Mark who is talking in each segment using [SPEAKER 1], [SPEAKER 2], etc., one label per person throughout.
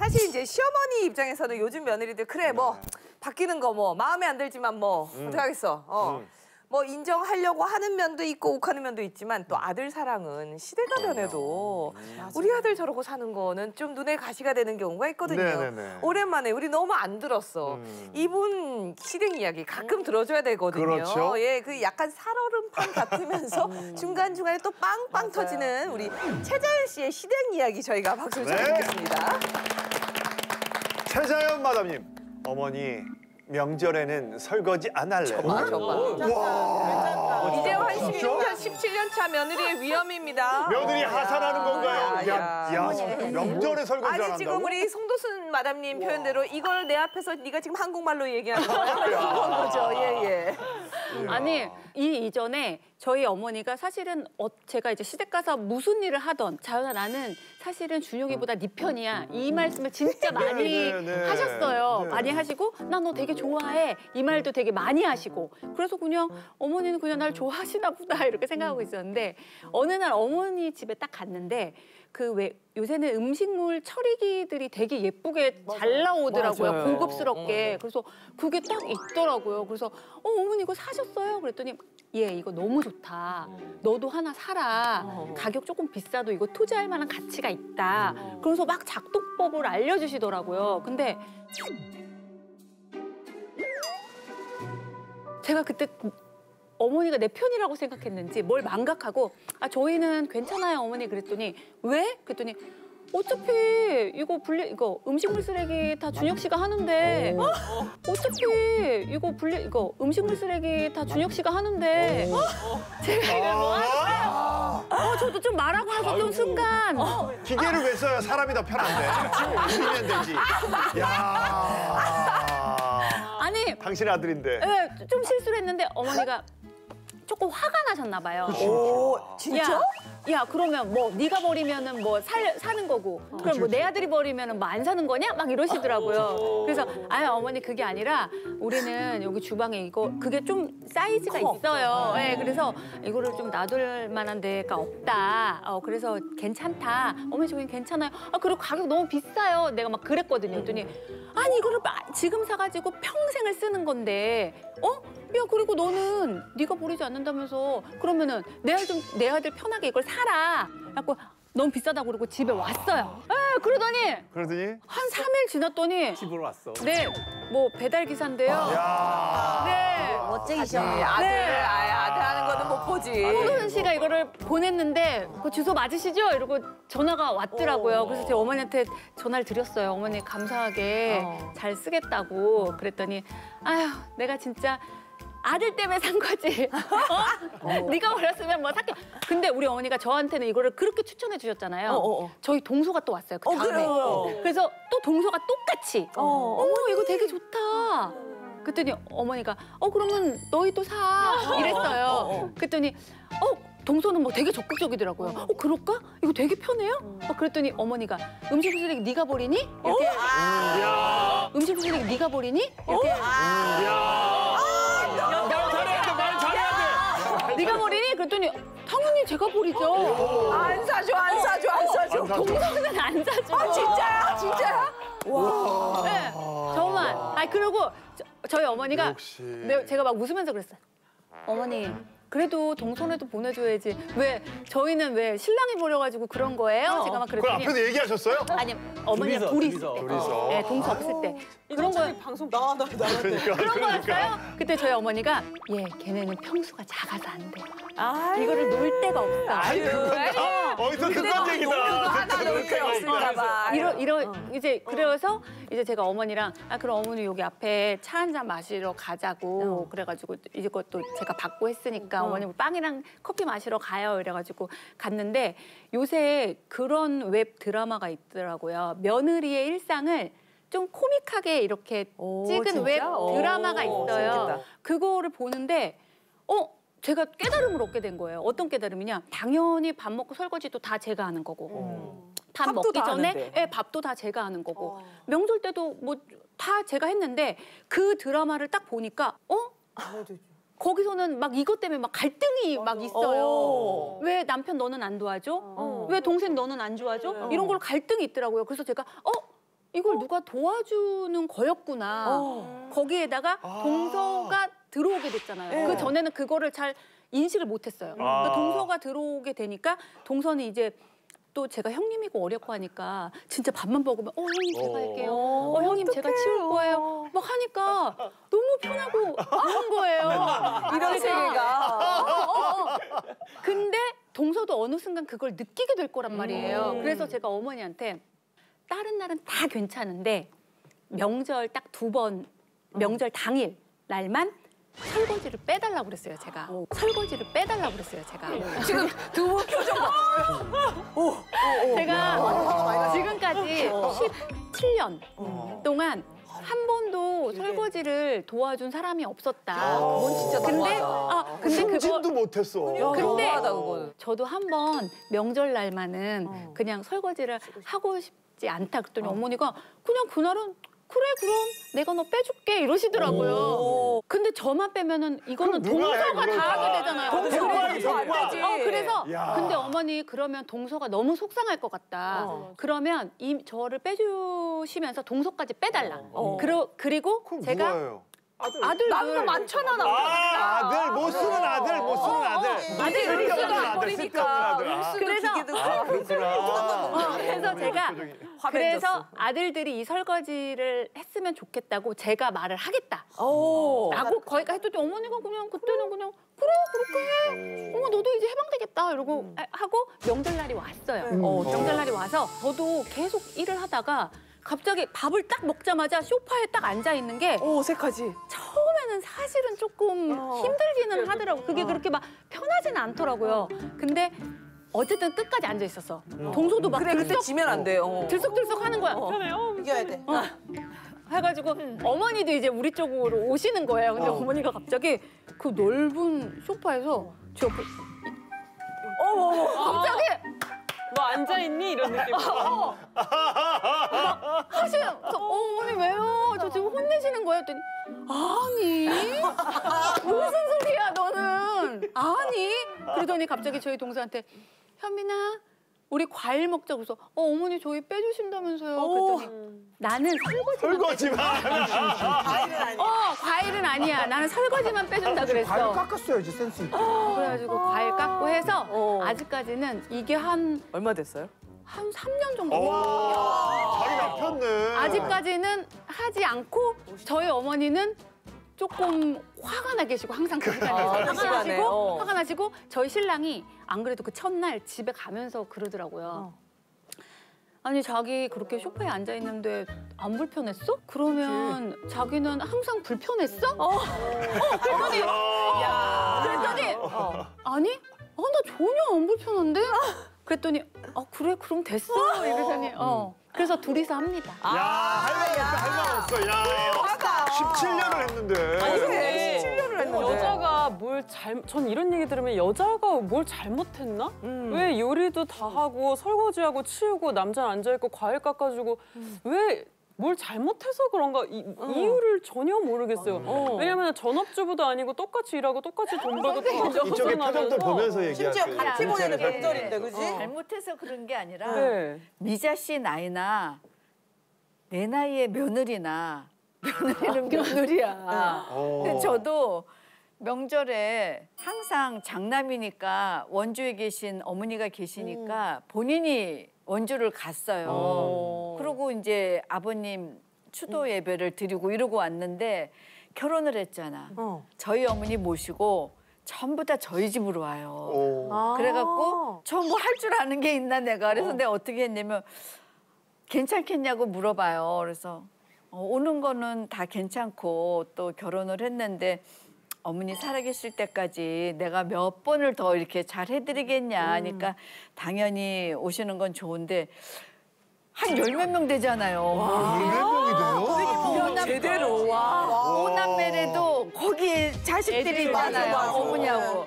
[SPEAKER 1] 사실 이제 시어머니 입장에서는 요즘 며느리들 그래 뭐 바뀌는 거 뭐 마음에 안 들지만 뭐 어떡하겠어. 뭐 인정하려고 하는 면도 있고 욱하는 면도 있지만 또 아들 사랑은 시대가 변해도 우리 아들 저러고 사는 거는 좀 눈에 가시가 되는 경우가 있거든요.
[SPEAKER 2] 네네네.
[SPEAKER 1] 오랜만에 우리 너무 안 들었어. 이분 시댁 이야기 가끔 들어줘야 되거든요.
[SPEAKER 2] 그렇죠.
[SPEAKER 1] 예, 그 약간 살얼음판 같으면서 중간중간에 또 빵빵 터지는 우리 최자연 씨의 시댁 이야기 저희가 박수를 쳐드리겠습니다.
[SPEAKER 2] 최자연 마담님, 어머니 명절에는 설거지 안 할래.
[SPEAKER 1] 와. 이제 한
[SPEAKER 2] 진짜?
[SPEAKER 1] 16년, 17년 차 며느리의 위험입니다.
[SPEAKER 2] 며느리 하산하는 건가요?
[SPEAKER 1] 야.
[SPEAKER 2] 명절에 설거지 안
[SPEAKER 1] 아니
[SPEAKER 2] 한다고?
[SPEAKER 1] 지금 우리 송도순 마담님 표현대로 이걸 내 앞에서 네가 지금 한국말로 얘기하는 거야? 그런 거죠. 예.
[SPEAKER 3] 아니 이 이전에 저희 어머니가 사실은 제가 이제 시댁 가서 무슨 일을 하던 자연아 나는 사실은 준혁이보다 네 편이야 이 말씀을 진짜 많이 하셨어요. 많이 하시고 나 너 되게 좋아해 이 말도 되게 많이 하시고 그래서 그냥 어머니는 그냥 날 좋아하시나 보다 이렇게 생각하고 있었는데 어느 날 어머니 집에 딱 갔는데 그 왜 요새는 음식물 처리기들이 되게 예쁘게 잘 나오더라고요.
[SPEAKER 1] 맞아요.
[SPEAKER 3] 고급스럽게. 그래서 그게 딱 있더라고요. 그래서 어머니 이거 사셨어요? 그랬더니 예, 이거 너무 좋다. 너도 하나 사라. 가격 조금 비싸도 이거 투자할 만한 가치가 있다. 그래서 막 작동법을 알려주시더라고요. 근데 제가 그때 어머니가 내 편이라고 생각했는지 뭘 망각하고 아 저희는 괜찮아요 어머니 그랬더니 왜? 그랬더니 어차피 이거 음식물 쓰레기 다 준혁 씨가 하는데 어차피 이거 음식물 쓰레기 다 준혁 씨가 하는데 제가 이걸 뭐 하는 저도 좀 말하고 나서 좀 순간
[SPEAKER 2] 기계를 왜 써요? 사람이 더 편한데. 우리면 되지.
[SPEAKER 3] 아니
[SPEAKER 2] 당신의 아들인데.
[SPEAKER 3] 네, 좀 실수를 했는데 어머니가 조금 화가 나셨나 봐요.
[SPEAKER 1] 오, 진짜?
[SPEAKER 3] 야 그러면 뭐 네가 버리면은 뭐 사는 거고 그럼 뭐 내 아들이 버리면은 뭐 안 사는 거냐? 막 이러시더라고요. 그래서 아유 어머니 그게 아니라 우리는 여기 주방에 그게 좀 사이즈가 있어요. 네, 그래서 이거를 좀 놔둘 만한 데가 없다. 그래서 괜찮다. 어머니 저긴 괜찮아요. 아 그리고 가격 너무 비싸요. 내가 막 그랬거든요. 그랬더니 아니 이거를 지금 사가지고 평생을 쓰는 건데 야 그리고 너는 네가 버리지 않는다면서 그러면은 내 아들 편하게 이걸 사라. 그래갖고 너무 비싸다고 그러고 집에 왔어요. 그러더니 한 3일 지났더니
[SPEAKER 4] 집으로 왔어.
[SPEAKER 3] 네, 뭐 배달 기사인데요. 네,
[SPEAKER 1] 멋쟁이셔. 아들 하는 거는 못 보지.
[SPEAKER 3] 송도순 씨가 이거를 보냈는데 그 주소 맞으시죠? 이러고 전화가 왔더라고요. 그래서 제 어머니한테 전화를 드렸어요. 어머니 감사하게 잘 쓰겠다고 그랬더니 아휴 내가 진짜 아들 때문에 산 거지. 네가 버렸으면 뭐 살게. 근데 우리 어머니가 저한테는 이거를 그렇게 추천해 주셨잖아요. 저희 동서가 또 왔어요. 그 다음에. 그래서 또 동서가 똑같이. 어머 이거 되게 좋다. 그랬더니 어머니가 그러면 너희도 사. 이랬어요. 그랬더니 동서는 뭐 되게 적극적이더라고요. 그럴까? 이거 되게 편해요? 그랬더니 어머니가 음식 쓰레기 네가 버리니? 이렇게. 음식 쓰레기 네가 버리니? 이렇게.
[SPEAKER 4] 말 잘해야 돼.
[SPEAKER 3] 네가 버리니? 그랬더니 당연히 제가 버리죠.
[SPEAKER 1] 안 사줘.
[SPEAKER 3] 동서는 안 사줘.
[SPEAKER 1] 진짜야? 와.
[SPEAKER 3] 네, 정말. 그리고 저희 어머니가
[SPEAKER 2] 역시.
[SPEAKER 3] 제가 막 웃으면서 그랬어요. 어머니. 그래도 동선에도 보내줘야지. 왜 저희는 왜 신랑이 버려가지고 그런 거예요? 제가 막
[SPEAKER 2] 그걸
[SPEAKER 3] 그랬더니
[SPEAKER 2] 앞에서 얘기하셨어요?
[SPEAKER 3] 아니 어머니랑 둘이 있을 때.
[SPEAKER 2] 둘이서.
[SPEAKER 3] 네, 동서 없을 때. 그런 거
[SPEAKER 1] 방송 나와.
[SPEAKER 3] 그런 거였어요? 그때 저희 어머니가 걔네는 평수가 작아서 안 돼. 이거를 놓을 데가 없어.
[SPEAKER 2] 어디서 듣던 얘기다.
[SPEAKER 1] 하나 놓을 데 없을까 봐.
[SPEAKER 3] 이제 그래서 이제 제가 어머니랑 그럼 어머니 여기 앞에 차 한 잔 마시러 가자고 그래가지고 이것도 제가 받고 했으니까 어머니 빵이랑 커피 마시러 가요 이래가지고 갔는데 요새 그런 웹 드라마가 있더라고요. 며느리의 일상을 좀 코믹하게 이렇게 찍은
[SPEAKER 1] 진짜?
[SPEAKER 3] 웹 드라마가 있어요.
[SPEAKER 1] 재밌겠다.
[SPEAKER 3] 그거를 보는데 제가 깨달음을 얻게 된 거예요. 어떤 깨달음이냐? 당연히 밥 먹고 설거지도 다 제가 하는 거고 밥
[SPEAKER 1] 밥도
[SPEAKER 3] 먹기
[SPEAKER 1] 다
[SPEAKER 3] 전에
[SPEAKER 1] 하는데.
[SPEAKER 3] 밥도 다 제가 하는 거고 명절 때도 뭐 다 제가 했는데 그 드라마를 딱 보니까 거기서는 막 이것 때문에 막 갈등이 막 있어요. 왜 남편 너는 안 도와줘? 왜 동생 너는 안 도와줘? 이런 걸로 갈등이 있더라고요. 그래서 제가 이걸 누가 도와주는 거였구나. 거기에다가 동서가 들어오게 됐잖아요. 그 전에는 그거를 잘 인식을 못했어요. 그러니까 동서가 들어오게 되니까 동서는 이제 또 제가 형님이고 어렵고 하니까 진짜 밥만 먹으면 형님 제가 할게요. 형님 제가 치울 거예요. 막 하니까 너무 편하고 그런 거예요.
[SPEAKER 1] 이런 세계가.
[SPEAKER 3] 근데 동서도 어느 순간 그걸 느끼게 될 거란 말이에요. 그래서 제가 어머니한테 다른 날은 다 괜찮은데 명절 딱 2번 명절 당일 날만 설거지를 빼달라고 그랬어요, 제가. 설거지를 빼달라고 그랬어요, 제가.
[SPEAKER 1] 지금 두 분 표정 봐.
[SPEAKER 3] 제가 지금까지 17년 동안 한 번도 설거지를 도와준 사람이 없었다.
[SPEAKER 1] 그건 진짜
[SPEAKER 3] 근데
[SPEAKER 1] 너무하다.
[SPEAKER 3] 근데 그거
[SPEAKER 2] 승진도 못했어.
[SPEAKER 3] 근데
[SPEAKER 1] 너무하다, 그거는.
[SPEAKER 3] 저도 한 번 명절날만은 그냥 설거지를 하고 싶지 않다 그랬더니 어머니가 그냥 그날은 그래 그럼 내가 너 빼줄게 이러시더라고요. 근데 저만 빼면은 이거는
[SPEAKER 2] 그럼 누가 해,
[SPEAKER 3] 동서가
[SPEAKER 2] 그걸
[SPEAKER 3] 다
[SPEAKER 2] 다.
[SPEAKER 3] 하게 되잖아요.
[SPEAKER 1] 동서가
[SPEAKER 3] 그래서-
[SPEAKER 1] 이거 안 되지.
[SPEAKER 3] 그래서
[SPEAKER 2] 야.
[SPEAKER 3] 근데 어머니 그러면 동서가 너무 속상할 것 같다. 그러면 저를 빼주시면서 동서까지 빼달라. 그리고
[SPEAKER 2] 그럼
[SPEAKER 3] 제가
[SPEAKER 2] 누가 해요?
[SPEAKER 3] 아들들
[SPEAKER 1] 남도 많잖아, 남자.
[SPEAKER 2] 아들 못 쓰는 아들 못 쓰는 아들.
[SPEAKER 1] 아들이
[SPEAKER 2] 쓸데없는
[SPEAKER 1] 쓰도 안
[SPEAKER 2] 아들,
[SPEAKER 1] 버리니까.
[SPEAKER 2] 쓸데없는 아들.
[SPEAKER 1] 물쓰도
[SPEAKER 3] 그래서-
[SPEAKER 1] 기계도
[SPEAKER 2] 그렇구나.
[SPEAKER 3] 그래서 제가
[SPEAKER 2] 표정이.
[SPEAKER 3] 그래서
[SPEAKER 1] 화면졌어.
[SPEAKER 3] 아들들이 이 설거지를 했으면 좋겠다고 제가 말을 하겠다.
[SPEAKER 1] 오.
[SPEAKER 3] 라고 거기가 했더니 어머니가 그냥 그때는 그냥 그래 그렇게 해. 어머 너도 이제 해방되겠다 이러고 하고 명절날이 왔어요. 명절날이 와서 저도 계속 일을 하다가 갑자기 밥을 딱 먹자마자 소파에 딱 앉아 있는 게
[SPEAKER 1] 오, 색하지.
[SPEAKER 3] 처음에는 사실은 조금 힘들기는 하더라고요. 그게 그렇게 막 편하지는 않더라고요. 근데 어쨌든 끝까지 앉아 있었어. 동서도 막
[SPEAKER 1] 그래, 그때 지면 안 돼요.
[SPEAKER 3] 들썩들썩 하는 거야.
[SPEAKER 1] 이겨야 돼.
[SPEAKER 3] 해가지고 어머니도 이제 우리 쪽으로 오시는 거예요. 근데 어머니가 갑자기 그 넓은 소파에서 제 옆에 갑자기
[SPEAKER 5] 너 앉아있니? 이런 느낌.
[SPEAKER 3] 하시는 어머니 왜요? 저 지금 혼내시는 거예요? 했더니 아니 무슨 소리야 너는 아니 그러더니 갑자기 저희 동서한테 현민아 우리 과일 먹자 그래서 어머니 저희 빼주신다면서요 그랬더니 나는
[SPEAKER 2] 설거지만.
[SPEAKER 3] 과일은 아니야 나는 설거지만 빼준다 그랬어
[SPEAKER 6] 과일 깎았어야지 센스 있게.
[SPEAKER 3] 그래가지고 과일 깎고 해서 아직까지는 이게 한
[SPEAKER 1] 얼마 됐어요?
[SPEAKER 3] 3년 정도
[SPEAKER 2] 자리 잡혔네.
[SPEAKER 3] 아직까지는 하지 않고 저희 어머니는 조금 화가 나 계시고 항상 그 시간에 화가
[SPEAKER 1] 시간에,
[SPEAKER 3] 나시고 화가 나시고 저희 신랑이 안 그래도 그 첫날 집에 가면서 그러더라고요. 아니 자기 그렇게 소파에 앉아 있는데 안 불편했어? 그러면 자기는 항상 불편했어? 그랬더니 아니 나 전혀 안 불편한데? 그랬더니 그래 그럼 됐어 이러더니 그래서 둘이서 합니다.
[SPEAKER 2] 야, 할 말 없어. 야, 17년을 했는데.
[SPEAKER 1] 그래. 17년을 했는데.
[SPEAKER 5] 여자가 전 이런 얘기 들으면 여자가 뭘 잘못했나? 왜 요리도 다 하고 설거지하고 치우고 남자는 앉아있고 과일 깎아주고 왜 뭘 잘못해서 그런가 이유를 전혀 모르겠어요. 왜냐면 전업주부도 아니고 똑같이 일하고 똑같이 돈 벌고 똑같이
[SPEAKER 2] 이쪽에 표정들 보면서 얘기하세요.
[SPEAKER 1] 심지어 같이 보내는 명절인데, 그지?
[SPEAKER 7] 잘못해서 그런 게 아니라
[SPEAKER 5] 네.
[SPEAKER 7] 미자 씨 나이나 내 나이의 며느리는 며느리야. 근데 저도 명절에 항상 장남이니까 원주에 계신 어머니가 계시니까 본인이 원주를 갔어요. 그리고 이제 아버님 추도 예배를 드리고 이러고 왔는데 결혼을 했잖아. 저희 어머니 모시고 전부 다 저희 집으로 와요. 그래갖고 저 뭐 할 줄 아는 게 있나 내가. 그래서 내가 어떻게 했냐면 괜찮겠냐고 물어봐요. 그래서 오는 거는 다 괜찮고 또 결혼을 했는데 어머니 살아계실 때까지 내가 몇 번을 더 이렇게 잘 해드리겠냐 하니까 당연히 오시는 건 좋은데 한 10몇 명 되잖아요.
[SPEAKER 2] 10명이 돼요?
[SPEAKER 1] 제대로. 와.
[SPEAKER 7] 오남매래도 거기에 자식들이
[SPEAKER 3] 애들
[SPEAKER 7] 있잖아요.
[SPEAKER 1] 맞아.
[SPEAKER 7] 어머니하고.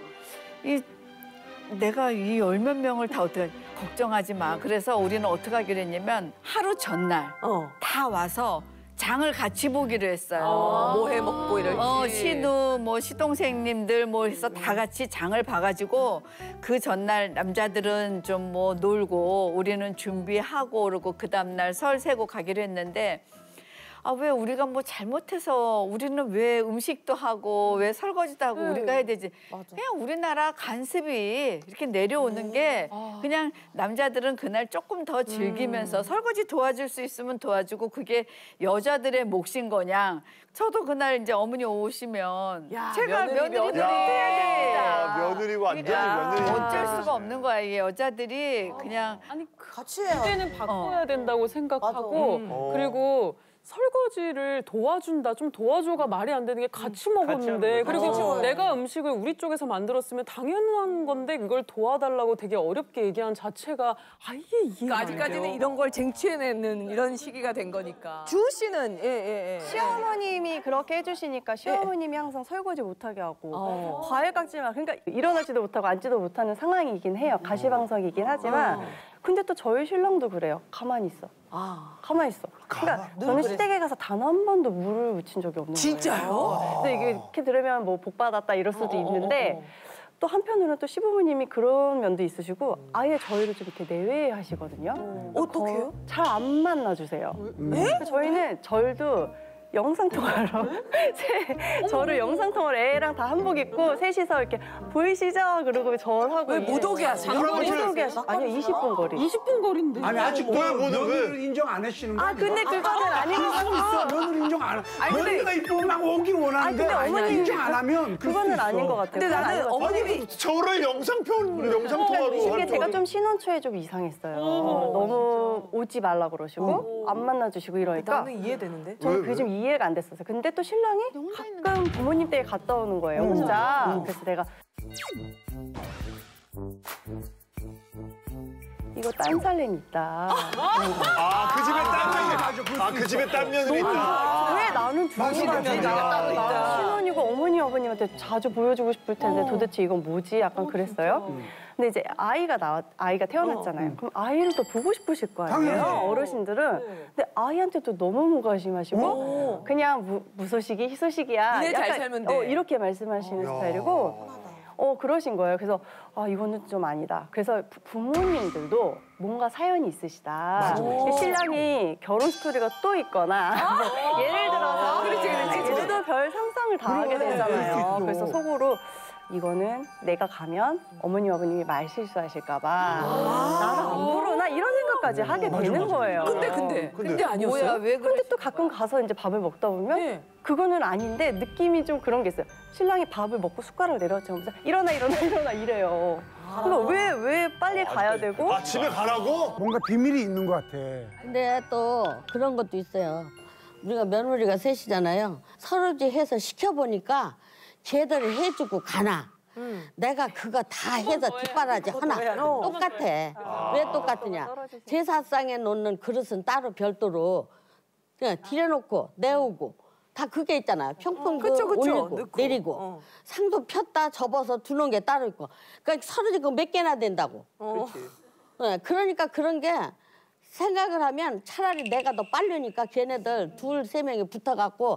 [SPEAKER 7] 내가 이 10몇 명을 다 어떻게 걱정하지 마. 그래서 우리는 어떻게 하기로 했냐면 하루 전날 다 와서 장을 같이 보기로 했어요.
[SPEAKER 1] 뭐 해 먹고 이럴지.
[SPEAKER 7] 시누, 뭐 시동생님들 뭐 해서 다 같이 장을 봐가지고 그 전날 남자들은 좀 뭐 놀고 우리는 준비하고 그러고 그 다음날 설 세고 가기로 했는데 아, 왜 우리가 뭐 잘못해서 우리는 왜 음식도 하고 왜 설거지도 하고 우리가 해야 되지? 그냥 우리나라 간습이 이렇게 내려오는 게 그냥 남자들은 그날 조금 더 즐기면서 설거지 도와줄 수 있으면 도와주고 그게 여자들의 몫인 거냐. 저도 그날 이제 어머니 오시면 제가 며느리들이 해야 됩니다.
[SPEAKER 2] 며느리 완전히
[SPEAKER 7] 그러니까
[SPEAKER 2] 며느리.
[SPEAKER 7] 어쩔 수가 없는 거야. 이게 여자들이 그냥
[SPEAKER 5] 아니
[SPEAKER 6] 같이 해요.
[SPEAKER 5] 그때는 바꿔야 된다고 생각하고 그리고 설거지를 도와준다, 좀 도와줘가 말이 안 되는 게 같이 먹었는데 그리고 내가 음식을 우리 쪽에서 만들었으면 당연한 건데 이걸 도와달라고 되게 어렵게 얘기한 자체가 아예 이해가 안 돼요.
[SPEAKER 1] 아직까지는 이런 걸 쟁취해내는 이런 시기가 된 거니까. 주우 씨는
[SPEAKER 8] 시어머님이 그렇게 해주시니까 시어머님이 항상 설거지 못하게 하고 과일 깎지마. 그러니까 일어나지도 못하고 앉지도 못하는 상황이긴 해요. 가시방석이긴 하지만 근데 또 저희 신랑도 그래요. 가만히 있어. 가만히 있어. 그러니까 저는 시댁에 가서 단 한 번도 물을 묻힌 적이 없는 거예요.
[SPEAKER 1] 진짜요?
[SPEAKER 8] 근데 이게 이렇게 들으면 뭐 복 받았다 이럴 수도 있는데 또 한편으로는 또 시부모님이 그런 면도 있으시고 아예 저희를 좀 이렇게 내외하시거든요.
[SPEAKER 6] 어떡해요?
[SPEAKER 8] 잘 안 만나주세요. 저희는 절도 영상통화로 저를 영상통화로 애랑 다 한복 입고 셋이서 이렇게 보이시죠? 그러고 절하고
[SPEAKER 1] 왜 못 오게 하세요?
[SPEAKER 8] 못 오게 하시죠? 아니요 20분 거리.
[SPEAKER 5] 20분 거리인데.
[SPEAKER 4] 아니 아직도
[SPEAKER 2] 왜?
[SPEAKER 4] 며느리를 인정 안 하시는 거야?
[SPEAKER 8] 아 근데 그거는 아닌 것
[SPEAKER 4] 있어.
[SPEAKER 8] 같아요.
[SPEAKER 4] 며느리 인정 안 하.
[SPEAKER 1] 아니, 근데-
[SPEAKER 4] 며느리가 이쁘면 막 오긴 원하는데
[SPEAKER 8] 근데 어머니
[SPEAKER 4] 인정 안 하면
[SPEAKER 8] 그거는 아닌 것 같아요.
[SPEAKER 1] 근데
[SPEAKER 8] 그건 아닌
[SPEAKER 1] 나는
[SPEAKER 8] 것 같아요.
[SPEAKER 1] 어머님이
[SPEAKER 2] 저를 영상통화로
[SPEAKER 8] 이게
[SPEAKER 2] 할
[SPEAKER 8] 제가
[SPEAKER 2] 거.
[SPEAKER 8] 좀 신혼 초에 좀 이상했어요. 너무 오지 말라 그러시고 안 만나주시고 이러니까
[SPEAKER 1] 나는 이해되는데.
[SPEAKER 8] 저는 그게 좀 이해가 안 됐었어요. 근데 또 신랑이 가끔 부모님 댁에 갔다 오는 거예요, 혼자. 그래서 내가 이거 딴 살림 있다.
[SPEAKER 2] 그 집에 딴 그 집에 딴 며느리 있다.
[SPEAKER 8] 왜 나는
[SPEAKER 4] 맞아.
[SPEAKER 8] 따로 있다. 신혼이고 어머니 아버님한테 자주 보여주고 싶을 텐데 도대체 이건 뭐지? 약간 그랬어요. 근데 이제 아이가 태어났잖아요. 그럼 아이를 또 보고 싶으실 거 아니에요?
[SPEAKER 4] 당연히.
[SPEAKER 8] 어르신들은. 근데 아이한테도 너무 무관심하시고 그냥 무소식이 희소식이야.
[SPEAKER 1] 니네 잘 살면 돼.
[SPEAKER 8] 이렇게 말씀하시는 스타일이고 그러신 거예요. 그래서 이거는 좀 아니다. 그래서 부모님들도 뭔가 사연이 있으시다. 신랑이 결혼 스토리가 또 있거나 예를 들어서 저도 별 상상을 다 하게 되잖아요. 그래서 속으로 이거는 내가 가면 어머니 아버님이 말 실수하실까 봐 나랑 안 부르나 이런 생각까지 하게 되는 거예요.
[SPEAKER 1] 근데 아니었어요?
[SPEAKER 7] 뭐야 왜 그래?
[SPEAKER 8] 근데 또 가끔 가서 이제 밥을 먹다 보면 그거는 아닌데 느낌이 좀 그런 게 있어요. 신랑이 밥을 먹고 숟가락을 내려놓자마자 일어나 이래요. 그러니까 왜 빨리 가야 되고?
[SPEAKER 2] 집에 가라고?
[SPEAKER 4] 뭔가 비밀이 있는 것 같아.
[SPEAKER 9] 근데 또 그런 것도 있어요. 우리가 며느리가 셋이잖아요. 설거지 해서 시켜보니까 제대로 해주고 가나. 내가 그거 다 해서 뒷바라지 하나. 똑같아. 왜 똑같으냐. 제사상에 놓는 그릇은 따로 별도로 그냥 들여놓고 내오고 다 그게 있잖아요. 평평 올리고
[SPEAKER 1] 넣고.
[SPEAKER 9] 내리고. 상도 폈다 접어서 두는 게 따로 있고. 그러니까 설거지 그거 몇 개나 된다고. 그러니까 그런 게 생각을 하면 차라리 내가 더 빠르니까 걔네들 2-3명이 붙어갖고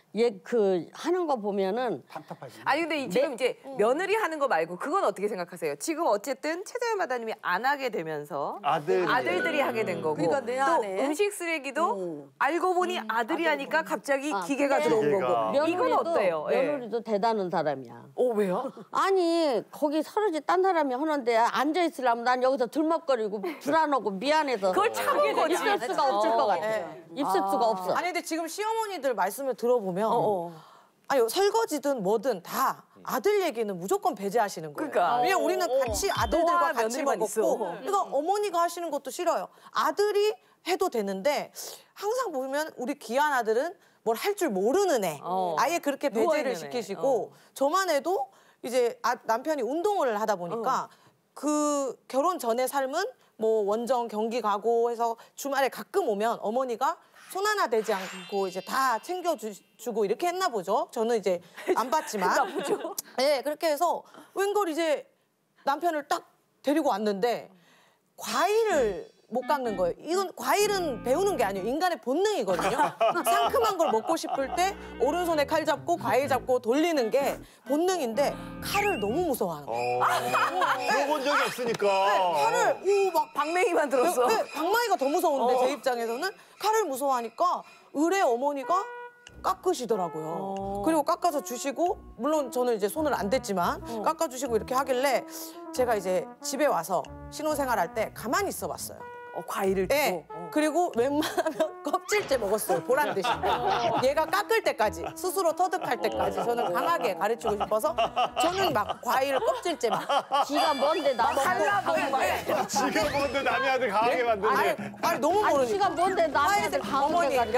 [SPEAKER 9] 하는 거 보면은
[SPEAKER 4] 답답하지.
[SPEAKER 1] 아니 근데 지금 이제 며느리 하는 거 말고 그건 어떻게 생각하세요? 지금 어쨌든 최재현 마다님이 안 하게 되면서 아들들이 하게 된 거고
[SPEAKER 6] 그러니까 내
[SPEAKER 1] 또
[SPEAKER 6] 안에.
[SPEAKER 1] 음식 쓰레기도 알고 보니 아들이 하니까 갑자기 기계가 들어온
[SPEAKER 2] 기계가.
[SPEAKER 1] 거고 이건 어때요?
[SPEAKER 9] 며느리도 대단한 사람이야.
[SPEAKER 1] 왜요?
[SPEAKER 9] 아니 거기 설거지 딴 사람이 하는데 앉아 있으려면 난 여기서 들먹거리고 불안하고 미안해서
[SPEAKER 1] 그걸 참게 되지.
[SPEAKER 9] 있을 수가 없을 것 같아. 있을 수가 없어.
[SPEAKER 6] 아니 근데 지금 시어머니들 말씀을 들어보면 아니 설거지든 뭐든 다 아들 얘기는 무조건 배제하시는 거예요.
[SPEAKER 1] 그러니까.
[SPEAKER 6] 왜냐면 우리는 같이 아들들과
[SPEAKER 1] 너와
[SPEAKER 6] 같이
[SPEAKER 1] 며느리만
[SPEAKER 6] 먹었고
[SPEAKER 1] 있어.
[SPEAKER 6] 그러니까 어머니가 하시는 것도 싫어요. 아들이 해도 되는데 항상 보면 우리 귀한 아들은 뭘 할 줄 모르는 애. 아예 그렇게 배제를
[SPEAKER 1] 누워있는 애.
[SPEAKER 6] 시키시고 저만 해도 이제 남편이 운동을 하다 보니까 그 결혼 전의 삶은 뭐 원정 경기 가고 해서 주말에 가끔 오면 어머니가 손 하나 대지 않고 이제 다 챙겨주고 이렇게 했나 보죠. 저는 이제 안 봤지만. 네, 그렇게 해서 웬걸 이제 남편을 딱 데리고 왔는데 과일을 못 깎는 거예요. 이건 과일은 배우는 게 아니에요. 인간의 본능이거든요. 상큼한 걸 먹고 싶을 때 오른손에 칼 잡고 과일 잡고 돌리는 게 본능인데 칼을 너무 무서워하는 거예요.
[SPEAKER 2] 먹어본 적이 없으니까.
[SPEAKER 6] 칼을 막
[SPEAKER 1] 방맹이만 들었어.
[SPEAKER 6] 네, 방망이가 더 무서운데 제 입장에서는 칼을 무서워하니까 의뢰 어머니가 깎으시더라고요. 그리고 깎아서 주시고 물론 저는 이제 손을 안 댔지만 깎아주시고 이렇게 하길래 제가 이제 집에 와서 신혼생활할 때 가만히 있어봤어요.
[SPEAKER 1] 과일을
[SPEAKER 6] 네.
[SPEAKER 1] 두고.
[SPEAKER 6] 그리고 웬만하면 껍질째 먹었어요. 보란 듯이. 얘가 깎을 때까지, 스스로 터득할 때까지 저는 강하게 가르치고 싶어서 저는 막 과일 껍질째 막.
[SPEAKER 9] 지가 뭔데 나 먹고
[SPEAKER 2] 지가 뭔데 남의 아들 강하게 만드니.
[SPEAKER 6] 아니 너무 모르니까.
[SPEAKER 9] 지가 뭔데 나한테
[SPEAKER 6] 어머니
[SPEAKER 9] 강하게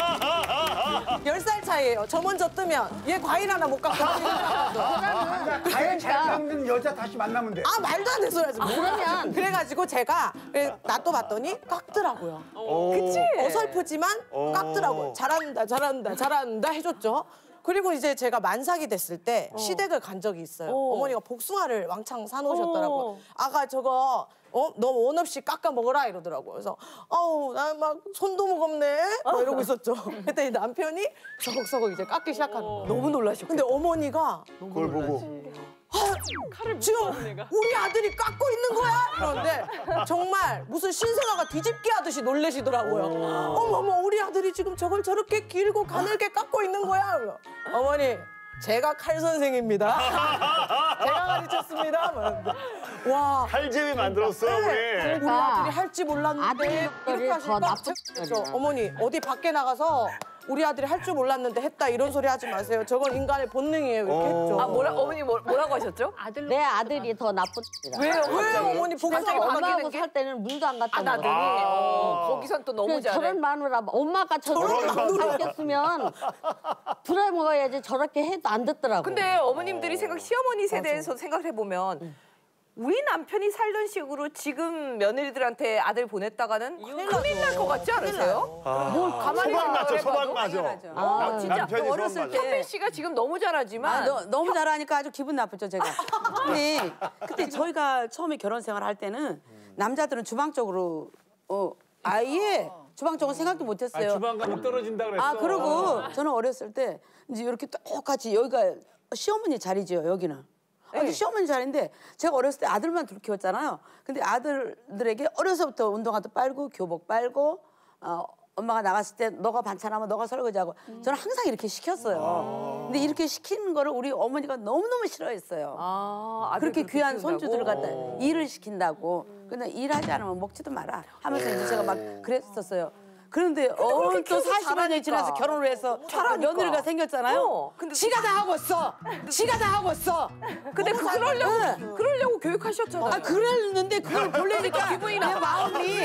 [SPEAKER 6] 10살 차이예요. 저 먼저 뜨면 얘 과일 하나 못 깎고.
[SPEAKER 4] 가야 잘 깎는 여자 다시 만나면 돼.
[SPEAKER 6] 아 말도 안 되는 소리 하지 마.
[SPEAKER 9] 그러면
[SPEAKER 6] 그래가지고 제가 놔둬봤더니 깎더라고요.
[SPEAKER 1] 그치?
[SPEAKER 6] 어설프지만 깎더라고요. 잘한다 잘한다 잘한다 해줬죠. 그리고 이제 제가 만삭이 됐을 때 시댁을 간 적이 있어요. 어머니가 복숭아를 왕창 사놓으셨더라고요. 아가 저거 너 원 없이 깎아 먹어라 이러더라고요. 그래서 나 막 손도 무겁네 막 이러고 있었죠. 그랬더니 남편이 서걱서걱 이제 깎기 시작하는 거예요.
[SPEAKER 1] 너무 놀라셨고.
[SPEAKER 6] 근데 어머니가
[SPEAKER 2] 그걸 보고.
[SPEAKER 6] 지금 우리 아들이 깎고 있는 거야? 그런데 정말 무슨 신생아가 뒤집기 하듯이 놀래시더라고요. 어머머 우리 아들이 지금 저걸 저렇게 길고 가늘게 깎고 있는 거야? 어머니 제가 칼 선생입니다. 제가 가르쳤습니다. 와
[SPEAKER 2] 칼제비 만들었어요, 우리.
[SPEAKER 6] 우리 아들이 할지 몰랐는데
[SPEAKER 9] 아들이
[SPEAKER 6] 이렇게
[SPEAKER 9] 더
[SPEAKER 6] 하시니까
[SPEAKER 9] 나쁜
[SPEAKER 6] 그렇죠. 어머니 어디 밖에 나가서 우리 아들이 할 줄 몰랐는데 했다 이런 소리 하지 마세요. 저건 인간의 본능이에요. 이렇게 했죠.
[SPEAKER 1] 어머니 뭐라고 하셨죠?
[SPEAKER 9] 내 아들이 더 나쁜
[SPEAKER 6] 왜요 어머니
[SPEAKER 1] 갑자기
[SPEAKER 6] 복숭아
[SPEAKER 9] 엄마하고 살 때는 물도 안 갖다
[SPEAKER 1] 나들이
[SPEAKER 9] 먹어.
[SPEAKER 1] 거기선 또 너무 잘해.
[SPEAKER 9] 저런 마누라 엄마가 저런 마누라 했으면 들어 먹어야지 저렇게 해도 안 듣더라고.
[SPEAKER 1] 근데 어머님들이 시어머니 세대에서 생각을 해보면 우리 남편이 살던 식으로 지금 며느리들한테 아들 보냈다가는 큰일 날 것 같지 않으세요?
[SPEAKER 2] 뭘
[SPEAKER 1] 가만히
[SPEAKER 2] 소방 맞죠,
[SPEAKER 1] 생각해봐도.
[SPEAKER 2] 소방 맞아.
[SPEAKER 1] 진짜
[SPEAKER 2] 남편이
[SPEAKER 10] 어렸을
[SPEAKER 2] 소방
[SPEAKER 10] 때-
[SPEAKER 2] 맞아.
[SPEAKER 1] 현빈 씨가 지금 너무 잘하지만
[SPEAKER 10] 너무 잘하니까 아주 기분 나쁘죠 제가. 근데 그때 저희가 처음에 결혼 생활 할 때는 남자들은 주방 쪽으로 아예 주방 쪽은 생각도 못했어요.
[SPEAKER 2] 주방 가면 떨어진다 그랬어.
[SPEAKER 10] 그러고 저는 어렸을 때 이제 이렇게 똑같이 여기가 시어머니 자리죠 여기는. 근데 시어머니 자리인데 제가 어렸을 때 아들만 둘 키웠잖아요. 근데 아들들에게 어려서부터 운동화도 빨고 교복 빨고 엄마가 나갔을 때 너가 반찬하면 너가 설거지하고 저는 항상 이렇게 시켰어요. 근데 이렇게 시키는 거를 우리 어머니가 너무너무 싫어했어요. 그렇게 귀한 손주들을 갖다 일을 시킨다고. 근데 일하지 않으면 먹지도 마라 하면서 이제 제가 막 그랬었어요. 그런데 또 40년이 지나서 결혼을 해서 며느리가 생겼잖아요.
[SPEAKER 1] 근데
[SPEAKER 10] 지가 다 하고 있어. 지가 다 하고 있어.
[SPEAKER 1] 근데 그러려고 교육하셨잖아요.
[SPEAKER 10] 그랬는데 그걸 보려니까 기분이 내 마음이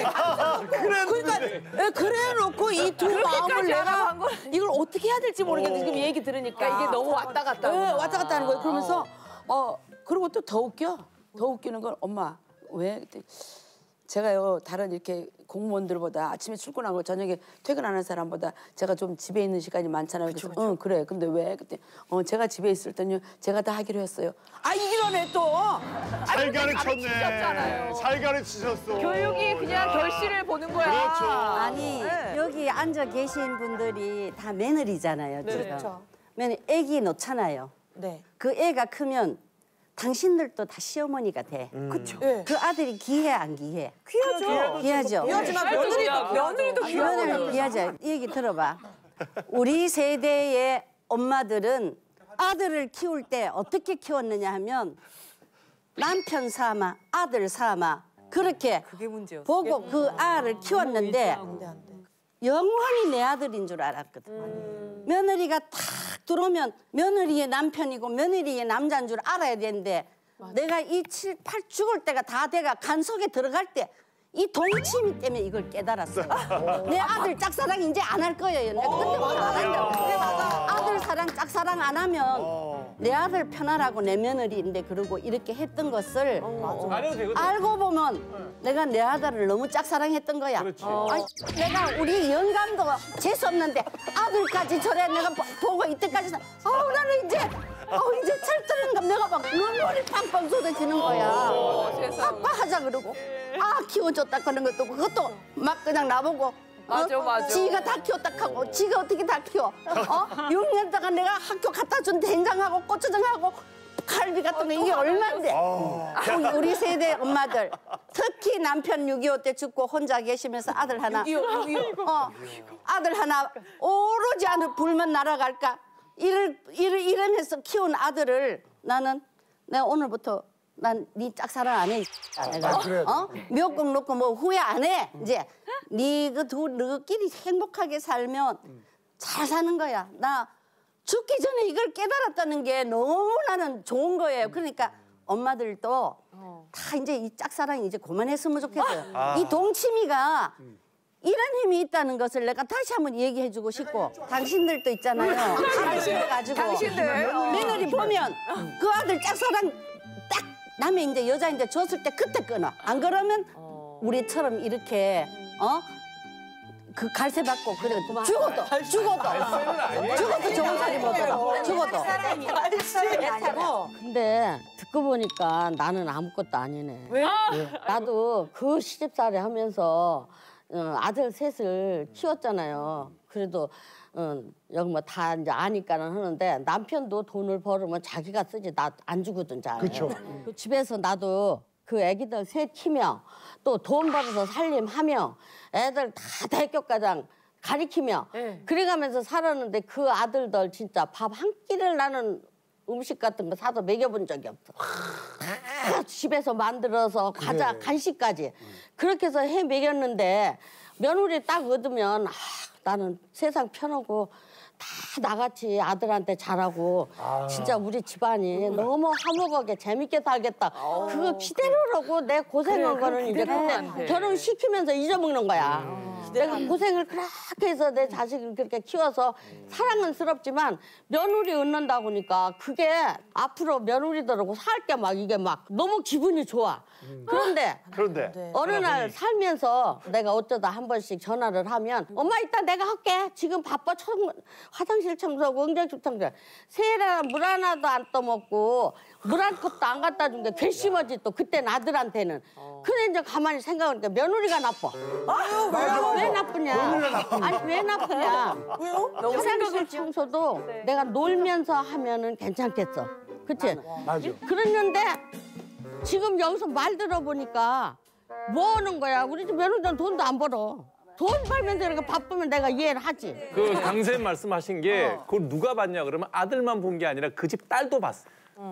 [SPEAKER 10] 그러니까 그래놓고 이 두 마음을 내가 이걸 어떻게 해야 될지 모르겠는데 지금 얘기 들으니까
[SPEAKER 1] 이게 너무 왔다 갔다.
[SPEAKER 10] 왔다 갔다 하는 거예요. 그러면서 그리고 또 더 웃겨. 더 웃기는 건 엄마 왜 그때 제가요 다른 이렇게 공무원들보다 아침에 출근하고 저녁에 퇴근하는 사람보다 제가 좀 집에 있는 시간이 많잖아요. 그래서 응 그래. 근데 왜 그때 제가 집에 있을 때는요 제가 다 하기로 했어요. 이러네 또.
[SPEAKER 2] 잘 가르쳤네. 잘 가르치셨어.
[SPEAKER 1] 교육이 그냥 결실을 보는 거야.
[SPEAKER 2] 그렇죠.
[SPEAKER 11] 아니 여기 앉아 계신 분들이 다 며느리잖아요. 지금.
[SPEAKER 6] 그렇죠.
[SPEAKER 11] 며느리 애기 놓잖아요.
[SPEAKER 6] 네.
[SPEAKER 11] 그 애가 크면 당신들도 다 시어머니가 돼.
[SPEAKER 1] 그렇죠.
[SPEAKER 6] 네.
[SPEAKER 11] 그 아들이 귀해 안 귀해?
[SPEAKER 1] 귀하죠.
[SPEAKER 11] 귀하죠.
[SPEAKER 6] 귀하지만
[SPEAKER 1] 며느리도 귀하고.
[SPEAKER 11] 며느리 귀하죠. 이 얘기 들어봐. 우리 세대의 엄마들은 아들을 키울 때 어떻게 키웠느냐 하면 남편 삼아 아들 삼아 그렇게
[SPEAKER 1] 그게 문제였어.
[SPEAKER 11] 보고 그 아를 키웠는데 영원히 내 아들인 줄 알았거든. 며느리가 탁 들어오면 며느리의 남편이고 며느리의 남자인 줄 알아야 되는데 내가 이 7, 8 죽을 때가 다 돼가 간 속에 들어갈 때 이 동치미 때문에 이걸 깨달았어. 내 아들 짝사랑 이제 안 할 거예요. 내가 그때부터 안 한다고. 아들 사랑 짝사랑 안 하면 내 아들 편하라고 내 며느리인데 그러고 이렇게 했던 것을 알고 보면 내가 내 아들을 너무 짝사랑했던 거야. 내가 우리 영감도 재수 없는데 아들까지 저래 내가 보고 이때까지 나는 이제 이제 철들은가 내가 막 눈물이 팡팡 쏟아지는 거야. 아빠 하자 그러고 키워줬다 그런 것도 그것도 막 그냥 나보고
[SPEAKER 1] 맞아.
[SPEAKER 11] 지가 다 키웠다 하고 지가 어떻게 다 키워 6년 동안 내가 학교 갖다 준 된장하고 고추장하고 갈비 같은 거 이게 얼마인데 우리 세대 엄마들 특히 남편 6.25 때 죽고 혼자 계시면서 아들 하나 아들 하나 오로지 아들 불면 날아갈까 이러면서 키운 아들을 나는 내가 오늘부터 난 네 짝사랑 안 해. 내가 미역국 넣고 뭐 후회 안 해. 이제 너희끼리 행복하게 살면 잘 사는 거야. 나 죽기 전에 이걸 깨달았다는 게 너무 나는 좋은 거예요. 그러니까 엄마들도 다 이제 이 짝사랑이 이제 그만했으면 좋겠어요. 이 동치미가 이런 힘이 있다는 것을 내가 다시 한번 얘기해주고 싶고 당신들도 있잖아요. 당신들 며느리 보면 그 아들 짝사랑 딱 남의 이제 여자인데 줬을 때 그때 끊어. 안 그러면 우리처럼 이렇게 그 갈세 받고 그래 죽어도 좋은 살이 못 들어. 죽어도. 근데 듣고 보니까 나는 아무것도 아니네.
[SPEAKER 1] 왜?
[SPEAKER 11] 나도 그 시집살이 하면서 아들 셋을 키웠잖아요. 그래도 여기 뭐 다 이제 아니까는 하는데 남편도 돈을 벌으면 자기가 쓰지 나 안 주거든 잘.
[SPEAKER 2] 그렇죠.
[SPEAKER 11] 그 집에서 나도 그 애기들 셋 키며 또 돈 벌어서 살림하며 애들 다 대학교과장 가리키며 그래가면서 살았는데 그 아들들 진짜 밥 한 끼를 나는 음식 같은 거 사서 먹여본 적이 없어. 다 집에서 만들어서 과자 간식까지 그렇게 해서 해 먹였는데 며느리 딱 얻으면 나는 세상 편하고 다 나같이 아들한테 잘하고 진짜 우리 집안이 너무 화목하게 재밌게 살겠다. 그거 기대로라고 내 고생한 거는 이제 그때 결혼시키면서 잊어먹는 거야. 내가 고생을 그렇게 해서 내 자식을 그렇게 키워서 사랑은 스럽지만 며느리 얻는다고 하니까 그게 앞으로 며느리들하고 살 게 막 이게 막 너무 기분이 좋아. 그런데 어느 날 살면서 내가 어쩌다 한 번씩 전화를 하면 엄마 이따 내가 할게. 지금 바빠. 화장실 청소하고 응접실 청소. 새해라 물 하나도 안 떠먹고 물 한 컵도 안 갖다 준 게 괘씸하지 또 그때는 아들한테는. 근데 이제 가만히 생각하니까 며느리가 나빠. 왜 나쁘냐? 아니 왜 나쁘냐? 왜요? 화장실 청소도 내가 놀면서 하면은 괜찮겠어. 그치?
[SPEAKER 2] 맞아.
[SPEAKER 11] 그랬는데 지금 여기서 말 들어보니까 뭐 하는 거야? 우리 집 며느리들은 돈도 안 벌어. 돈 벌면서 이렇게 바쁘면 내가 이해를 하지.
[SPEAKER 12] 그 강쌤 말씀하신 게 그걸 누가 봤냐 그러면 아들만 본 게 아니라 그 집 딸도 봤어.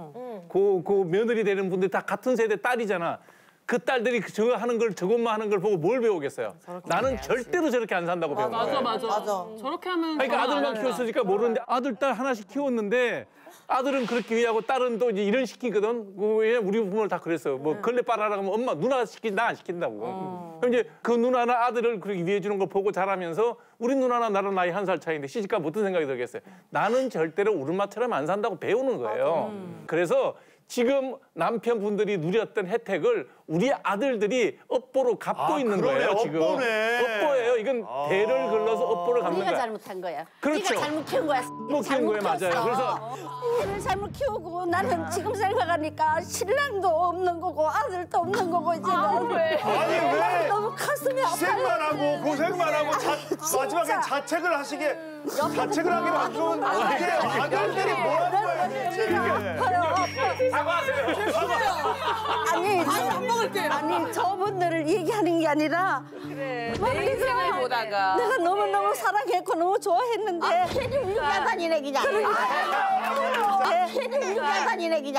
[SPEAKER 12] 그 며느리 되는 분들 다 같은 세대 딸이잖아. 그 딸들이 저거 하는 걸 저것만 하는 걸 보고 뭘 배우겠어요. 나는 절대로 저렇게 안 산다고 배운 거야.
[SPEAKER 5] 맞아. 저렇게 하면
[SPEAKER 12] 그러니까 아들만 키웠으니까 모르는데 아들 딸 하나씩 키웠는데 아들은 그렇게 위하고 딸은 또 이제 이런 시키거든. 왜 우리 부모를 다 그랬어요. 뭐 걸레 빨아라 하면 엄마 누나가 시키지 나 안 시킨다고. 그럼 이제 그 누나나 아들을 그렇게 위해 주는 걸 보고 자라면서 우리 누나나 나랑 나이 1살 차이인데 시집가면 어떤 생각이 들겠어요. 나는 절대로 우르마처럼 안 산다고 배우는 거예요. 그래서 지금 남편분들이 누렸던 혜택을 우리 아들들이 업보로 갚고 있는 거예요. 지금 업보예요. 이건 대를 걸러서 업보를 갚는 거야.
[SPEAKER 11] 네가 잘못한 거야.
[SPEAKER 12] 그렇죠.
[SPEAKER 11] 네가 잘못 키운 거야.
[SPEAKER 12] 못 키운 거예요, 맞아요. 그래서
[SPEAKER 11] 얘를 잘못 키우고 나는 지금 생각하니까 신랑도 없는 거고 아들도 없는 거고 이제
[SPEAKER 2] 아니 왜
[SPEAKER 11] 너무 가슴이
[SPEAKER 2] 희생만
[SPEAKER 11] 아파요.
[SPEAKER 2] 하고 고생만 하고 마지막엔 자책을 하시게 자책을 하기로 안 좋은 어떻게 아들들이 뭐 하는 거야 이게.
[SPEAKER 11] 아니 저분들을 얘기하는 게 아니라
[SPEAKER 1] 내 인생을 보다가
[SPEAKER 11] 내가 너무너무 사랑했고 너무 좋아했는데 괜히 울려다니네 그냥 괜히 울려다니네 그냥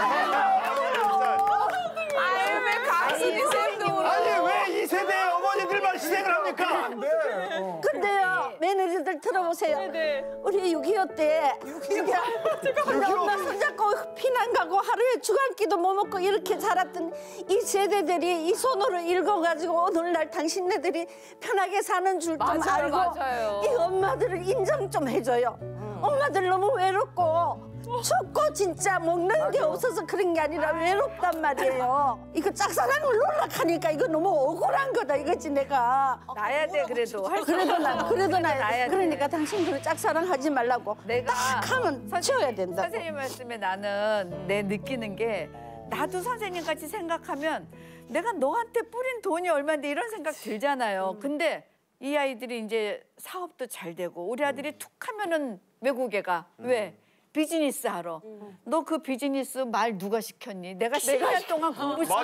[SPEAKER 1] 왜 가슴이 샘도
[SPEAKER 2] 아니 왜 이 세대의 어머니들만 희생을 합니까?
[SPEAKER 11] 근데요 며느리들 들어보세요. 우리 6.25 때 엄마 손잡고 피난 가고 하루에 죽 한 끼도 못 먹고 이렇게 자랐던 이 세대들이 이 손으로 읽어가지고 오늘날 당신네들이 편하게 사는 줄 좀 알고
[SPEAKER 1] 맞아요.
[SPEAKER 11] 이 엄마들을 인정 좀 해줘요. 엄마들 너무 외롭고 춥고 진짜 먹는 게 없어서 그런 게 아니라 외롭단 말이에요. 이거 짝사랑을 놀락하니까 이거 너무 억울한 거다 이거지 내가.
[SPEAKER 7] 나야 돼 그래도.
[SPEAKER 11] 그래도 나
[SPEAKER 7] 나야 돼.
[SPEAKER 11] 그러니까 당신들은 짝사랑하지 말라고.
[SPEAKER 7] 내가
[SPEAKER 11] 딱 하면 치워야 된다.
[SPEAKER 7] 선생님 말씀에 나는 내 느끼는 게 나도 선생님 같이 생각하면 내가 너한테 뿌린 돈이 얼마인데 이런 생각 들잖아요. 근데 이 아이들이 이제 사업도 잘 되고 우리 아들이 툭 하면은 외국에 가. 왜? 비즈니스 하러. 너 그 비즈니스 말 누가 시켰니? 내가 12년 동안 공부시켰어.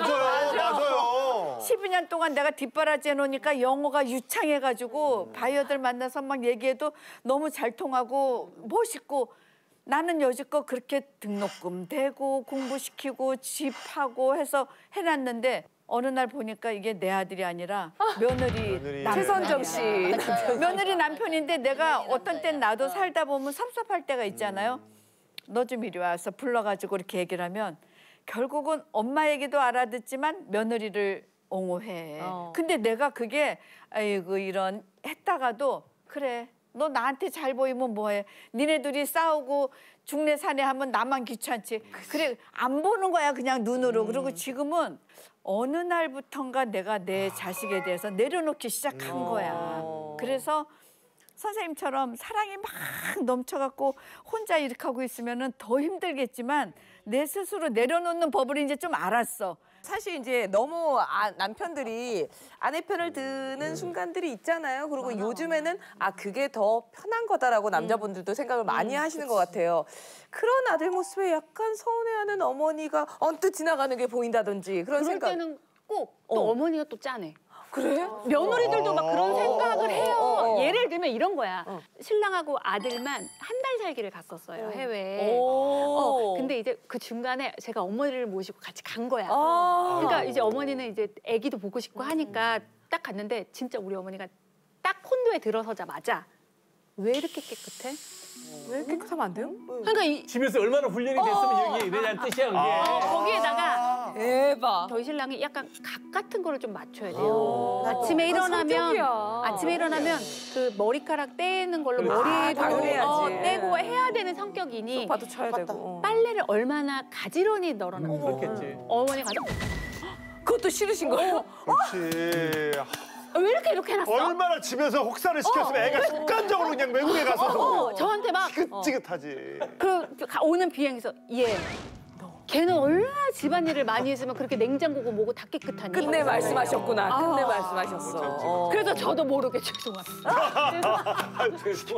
[SPEAKER 2] 맞아요.
[SPEAKER 7] 12년 동안 내가 뒷바라지 해놓으니까 영어가 유창해가지고 바이어들 만나서 막 얘기해도 너무 잘 통하고 멋있고 나는 여지껏 그렇게 등록금 대고 공부시키고 집하고 해서 해놨는데 어느 날 보니까 이게 내 아들이 아니라 며느리
[SPEAKER 1] 최선정 씨.
[SPEAKER 7] 며느리 남편인데 내가 어떤 땐 나도 살다 보면 섭섭할 때가 있잖아요. 너 좀 이리 와서 불러가지고 이렇게 얘기를 하면 결국은 엄마 얘기도 알아듣지만 며느리를 옹호해. 근데 내가 그게 아이고 이런 했다가도 그래 너 나한테 잘 보이면 뭐해. 니네 둘이 싸우고 중내산에 하면 나만 귀찮지. 그래 안 보는 거야 그냥 눈으로. 그리고 지금은 어느 날부턴가 내가 내 자식에 대해서 내려놓기 시작한 거야. 그래서 선생님처럼 사랑이 막 넘쳐갖고 혼자 이렇게 하고 있으면 더 힘들겠지만 내 스스로 내려놓는 법을 이제 좀 알았어.
[SPEAKER 1] 사실 이제 너무 남편들이 아내 편을 드는 순간들이 있잖아요. 그리고 요즘에는 그게 더 편한 거다라고 남자분들도 생각을 많이 하시는 것 같아요. 그런 아들 모습에 약간 서운해하는 어머니가 언뜻 지나가는 게 보인다든지 그런
[SPEAKER 3] 그럴
[SPEAKER 1] 생각.
[SPEAKER 3] 때는 꼭 또 어머니가 또 짜네.
[SPEAKER 1] 그래?
[SPEAKER 3] 며느리들도 막 그런 생각을 해요. 예를 들면 이런 거야. 신랑하고 아들만 한 달 살기를 갔었어요, 해외에. 근데 이제 그 중간에 제가 어머니를 모시고 같이 간 거야. 그러니까 이제 어머니는 이제 아기도 보고 싶고 하니까 딱 갔는데 진짜 우리 어머니가 딱 콘도에 들어서자마자 왜 이렇게 깨끗해?
[SPEAKER 1] 왜 깨끗하면 안 돼요?
[SPEAKER 3] 그러니까
[SPEAKER 12] 집에서 얼마나 훈련이 됐으면 여기 이래냐는 뜻이야 그게.
[SPEAKER 3] 거기에다가
[SPEAKER 1] 대박.
[SPEAKER 3] 저희 신랑이 약간 각 같은 거를 좀 맞춰야 돼요. 아침에 일어나면 그 머리카락 떼는 걸로 머리도
[SPEAKER 1] 당연해야지.
[SPEAKER 3] 떼고 해야 되는 성격이니
[SPEAKER 1] 소파도 쳐야 되고.
[SPEAKER 3] 빨래를 얼마나 가지런히 널어놔.
[SPEAKER 12] 그렇겠지.
[SPEAKER 3] 어머니 가서
[SPEAKER 1] 그것도 싫으신 거예요?
[SPEAKER 2] 그렇지.
[SPEAKER 3] 왜 이렇게 해놨어?
[SPEAKER 2] 얼마나 집에서 혹사를 시켰으면 애가 습관적으로 그냥 외국에 가서도
[SPEAKER 3] 저한테 막
[SPEAKER 2] 지긋지긋하지.
[SPEAKER 3] 오는 비행기에서 걔는 얼마나 집안일을 많이 했으면 그렇게 냉장고고 뭐고 다 깨끗하니.
[SPEAKER 1] 끝내 말씀하셨구나. 끝내 말씀하셨어.
[SPEAKER 3] 그래서 저도 모르게 죄송합니다.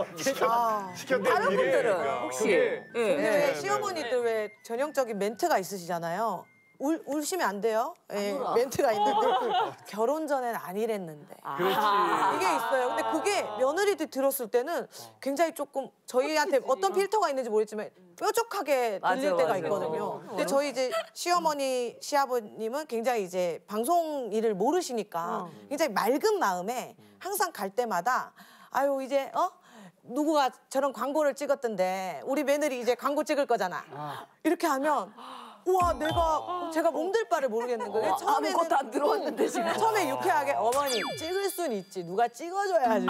[SPEAKER 2] 시켰던
[SPEAKER 1] 다른
[SPEAKER 2] 일이.
[SPEAKER 1] 분들은 혹시
[SPEAKER 6] 근데 왜 시어머니들 왜 전형적인 멘트가 있으시잖아요. 울시면 안 돼요. 멘트가 있는데 결혼 전엔 안 이랬는데.
[SPEAKER 12] 그렇지.
[SPEAKER 6] 이게 있어요. 근데 그게 며느리들 들었을 때는 굉장히 조금 저희한테 어떤 필터가 있는지 모르겠지만 뾰족하게 들릴 때가 있거든요. 근데 저희 이제 시어머니, 시아버님은 굉장히 이제 방송 일을 모르시니까 굉장히 맑은 마음에 항상 갈 때마다 아유 이제 누구가 저런 광고를 찍었던데 우리 며느리 이제 광고 찍을 거잖아. 이렇게 하면 우와 제가 몸둘 바를 모르겠는 거예요. 처음에는
[SPEAKER 1] 아무것도 안 들어왔는데 지금.
[SPEAKER 6] 처음에 유쾌하게 어머니 찍을 순 있지 누가 찍어줘야죠.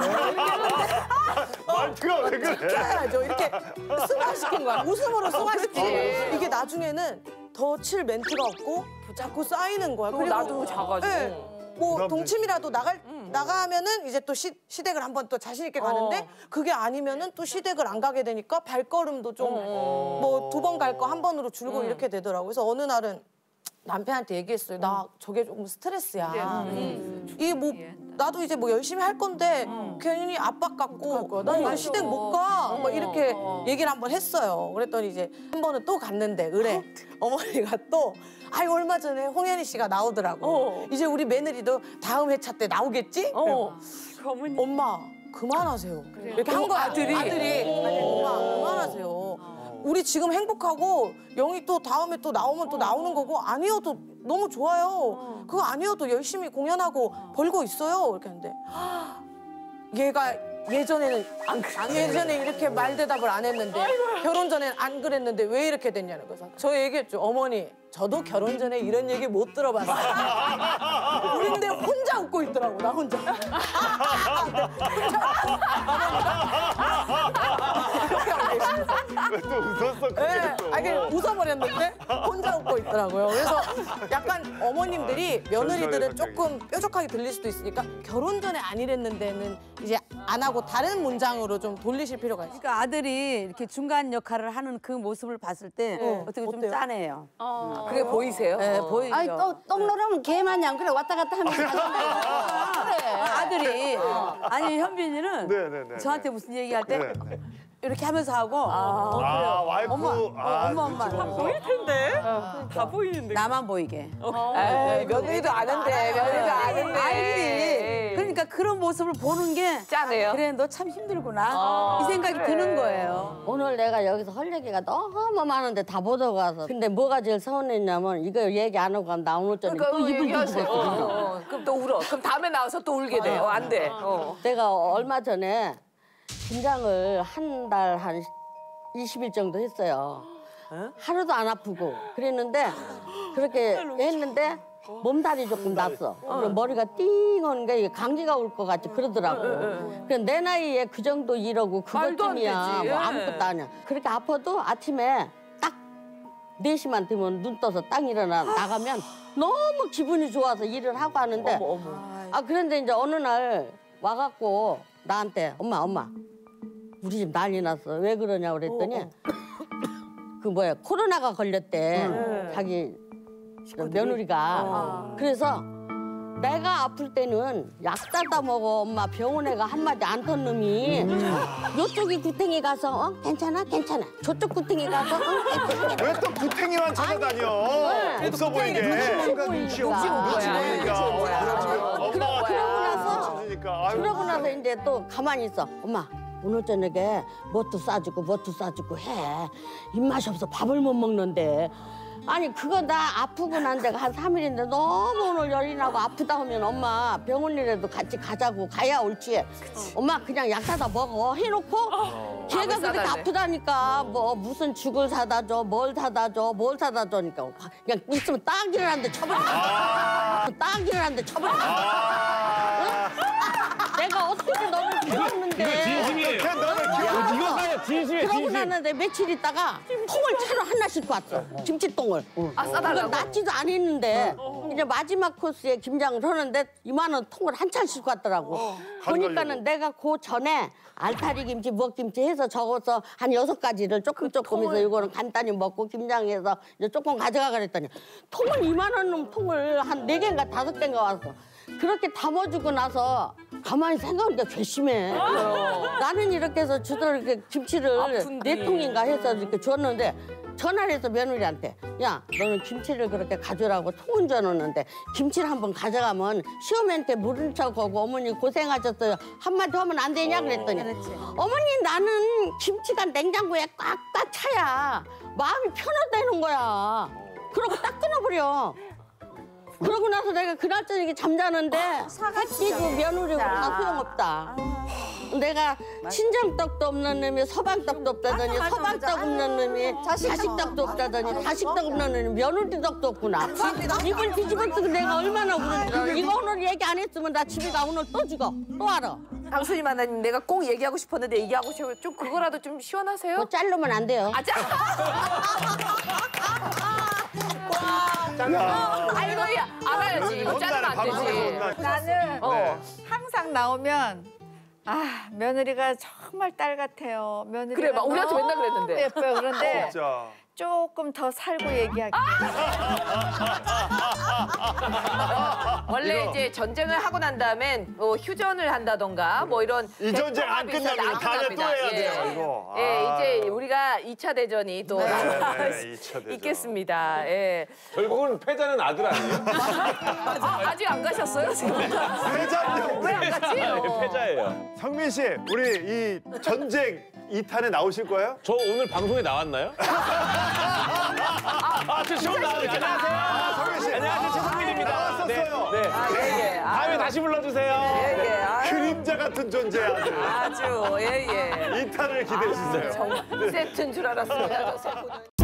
[SPEAKER 2] 말투가 왜 그래?
[SPEAKER 6] 찍어야죠. 이렇게 승화시킨 거야. 웃음으로 승화시킨 거야. 이게 나중에는 더 칠 멘트가 없고 자꾸 쌓이는 거야.
[SPEAKER 1] 그리고 나도 작아지고.
[SPEAKER 6] 뭐 동침이라도 나가면은 이제 또 시댁을 한번 또 자신 있게 가는데 그게 아니면은 또 시댁을 안 가게 되니까 발걸음도 좀 뭐 2번 갈 거 1번으로 줄고 이렇게 되더라고요. 그래서 어느 날은 남편한테 얘기했어요. 나 저게 조금 스트레스야. 이게 뭐 나도 이제 뭐 열심히 할 건데 괜히 압박 갖고 나 이제 시댁 못 가. 막 이렇게 얘기를 한번 했어요. 그랬더니 이제 한 번은 또 갔는데 의뢰 어머니가 또 아이 얼마 전에 홍현희 씨가 나오더라고. 이제 우리 며느리도 다음 회차 때 나오겠지? 엄마 그만하세요. 이렇게 한 거야. 아들이 엄마 그만하세요. 우리 지금 행복하고 영희 또 다음에 또 나오면 또 나오는 거고 아니어도 너무 좋아요. 그거 아니어도 열심히 공연하고 벌고 있어요. 이렇게 했는데 얘가 예전에 이렇게 말 대답을 안 했는데 결혼 전엔 안 그랬는데 왜 이렇게 됐냐는 거죠. 저 얘기했죠. 어머니 저도 결혼 전에 이런 얘기 못 들어봤어요. 우리인데 혼자 웃고 있더라고. 나 혼자. 이렇게 하고
[SPEAKER 2] 왜 또 웃었어? 그게
[SPEAKER 6] 네,
[SPEAKER 2] 또.
[SPEAKER 6] 아니 웃어버렸는데 혼자 웃고 있더라고요. 그래서 약간 어머님들이 며느리들은 조금 뾰족하게 들릴 수도 있으니까 결혼 전에 안 이랬는 데는 이제 안 하고 다른 문장으로 좀 돌리실 필요가 있어요.
[SPEAKER 10] 그러니까 아들이 이렇게 중간 역할을 하는 그 모습을 봤을 때 어떻게 좀
[SPEAKER 6] 어때요?
[SPEAKER 10] 짠해요.
[SPEAKER 1] 그게 보이세요?
[SPEAKER 10] 네, 보이죠.
[SPEAKER 11] 아니 똥 누르면 개마냥 그래 왔다 갔다 하면
[SPEAKER 10] 아들이 아니 현빈이는
[SPEAKER 2] 네네네.
[SPEAKER 10] 저한테 무슨 얘기할 때
[SPEAKER 2] 네, 네.
[SPEAKER 10] 이렇게 하면서 하고
[SPEAKER 2] 와이프.
[SPEAKER 10] 엄마
[SPEAKER 5] 보일 텐데. 다 보이는데.
[SPEAKER 10] 나만 보이게.
[SPEAKER 1] 에이, 며느리도 아는데, 며느리도 아는데.
[SPEAKER 10] 알지. 그러니까 그런 모습을 보는 게
[SPEAKER 1] 짠해요.
[SPEAKER 10] 그래 너 참 힘들구나 이 생각이 드는 거예요.
[SPEAKER 9] 오늘 내가 여기서 할 얘기가 너무 많은데 다 보다고 와서. 근데 뭐가 제일 서운했냐면 이거 얘기 안 하고 가면 나 오늘 저녁에
[SPEAKER 1] 그러니까
[SPEAKER 9] 또 입을
[SPEAKER 1] 얘기하세요.
[SPEAKER 9] 뒤집었어.
[SPEAKER 1] 그럼 또 울어. 그럼 다음에 나와서 또 울게 돼. 안 돼.
[SPEAKER 9] 내가 얼마 전에 김장을 한 달 한 20일 정도 했어요. 하루도 안 아프고 그랬는데 그렇게 했는데 몸살이 조금 났어. 그리고 머리가 띵 오는 게 감기가 올 것 같이 그러더라고. 그래 내 나이에 그 정도 일하고
[SPEAKER 1] 말도 안
[SPEAKER 9] 그것뿐이야.
[SPEAKER 1] 되지.
[SPEAKER 9] 뭐 아무것도 아니야. 그렇게 아파도 아침에 딱 4시만 되면 눈 떠서 딱 일어나 나가면 너무 기분이 좋아서 일을 하고 하는데 아 그런데 이제 어느 날 와갖고 나한테 엄마 우리 집 난리 났어. 왜 그러냐 그랬더니 그 뭐야 코로나가 걸렸대. 자기 며느리가. 그래서 내가 아플 때는 약 사다 먹어. 엄마 병원에 가 한마디 안 턴 놈이 요쪽이 구탱이 가서 괜찮아. 저쪽 구탱이 가서 괜찮아.
[SPEAKER 2] 왜 또 구탱이만 찾아다녀? 없어 보이게.
[SPEAKER 9] 눈치 온 거야. 그러고 나서 이제 또 가만히 있어. 엄마 오늘 저녁에 뭣도 싸주고 해. 입맛이 없어 밥을 못 먹는데. 아니 그거 나 아프고 난 데가 한 3일인데 너무 오늘 열이 나고 아프다 하면 엄마 병원이라도 같이 가자고 가야 옳지. 엄마 그냥 약 사다 먹어 해놓고 걔가 그렇게 아프다니까 뭐 무슨 죽을 사다 줘 뭘 사다 줘니까 그냥 있으면 딱 일어났는데 쳐버려. 내가 어떻게 너를 키웠는데.
[SPEAKER 12] 진심이에요. 이거 진심이에요.
[SPEAKER 9] 그러고 나는데 며칠 있다가 통을 차로 하나 싣고 왔어. 김치통을.
[SPEAKER 1] 싸달라고?
[SPEAKER 9] 그건 낫지도 않았는데 이제 마지막 코스에 김장을 하는데 이만한 통을 한참 싣고 왔더라고. 보니까는 내가 그 전에 알타리 김치, 무엇김치 해서 적어서 한 6가지를 조금 해서 이거는 간단히 먹고 김장해서 이제 조금 가져가 그랬더니 통을 이만한 놈 통을 한 4개인가 5개인가 왔어. 그렇게 담아주고 나서 가만히 생각하니까 괘씸해. 나는 이렇게 해서 주로 이렇게 김치를 4통인가 해서 이렇게 줬는데 전화를 해서 며느리한테 야 너는 김치를 그렇게 가져라고 통은 줘놓는데 김치를 한번 가져가면 시어머니한테 모른 척하고 어머니 고생하셨어요 한마디 하면 안 되냐 그랬더니 어머니 나는 김치가 냉장고에 꽉꽉 차야 마음이 편하다는 거야. 그러고 딱 끊어버려. 그러고 나서 내가 그날 저녁에 잠자는데 햇띠고 며느리고 다 소용없다. 내가 친정떡도 없는 놈이 서방떡도 없다더니 서방떡 없는 놈이 자식떡도 없다더니 자식떡 없는 놈이 며느리떡도 없구나. 이걸 뒤집어쓰고 내가 얼마나 울은지 알아. 이거 오늘 얘기 안 했으면 나 집에 가 오늘 또 죽어. 또 알아.
[SPEAKER 1] 강수님 하나님 내가 꼭 얘기하고 싶었는데 얘기하고 싶어요. 좀 그거라도 좀 시원하세요?
[SPEAKER 9] 뭐 자르면 안 돼요.
[SPEAKER 1] 아이고 알아야지. 이거 자르면 안 되지.
[SPEAKER 7] 나는 항상 나오면 며느리가 정말 딸 같아요. 며느리가
[SPEAKER 1] 그래, 막 우리한테 맨날 그랬는데.
[SPEAKER 7] 예뻐요. 그런데
[SPEAKER 2] 진짜.
[SPEAKER 7] 조금 더 살고 얘기하기.
[SPEAKER 1] 원래 이제 전쟁을 하고 난 다음엔 뭐 휴전을 한다던가 뭐 이런
[SPEAKER 2] 이 전쟁 안
[SPEAKER 1] 대통합이
[SPEAKER 2] 끝나면 다음에 또 해야 돼요, 이거.
[SPEAKER 1] 이제 우리가 2차 대전이 또
[SPEAKER 2] 2차 대전.
[SPEAKER 1] 있겠습니다. 예.
[SPEAKER 12] 결국은 패자는 아들 아니에요?
[SPEAKER 1] 아직 안 가셨어요? 지금?
[SPEAKER 2] 패자요.
[SPEAKER 1] 왜 안 갔지?
[SPEAKER 12] 패자예요.
[SPEAKER 2] 성민 씨, 우리 이 전쟁 2탄에 나오실 거예요?
[SPEAKER 12] 저 오늘 방송에 나왔나요? 저 처음 나왔어요. 안녕하세요.
[SPEAKER 2] 성민 씨.
[SPEAKER 12] 안녕하세요. 최성민입니다.
[SPEAKER 2] 나왔었어요.
[SPEAKER 12] 네. 다음에 다시 불러주세요.
[SPEAKER 2] 그림자 같은 존재 아들.
[SPEAKER 1] 아주
[SPEAKER 2] 2탄을 기대해 주세요.
[SPEAKER 1] 정말 세트인 줄 알았어요.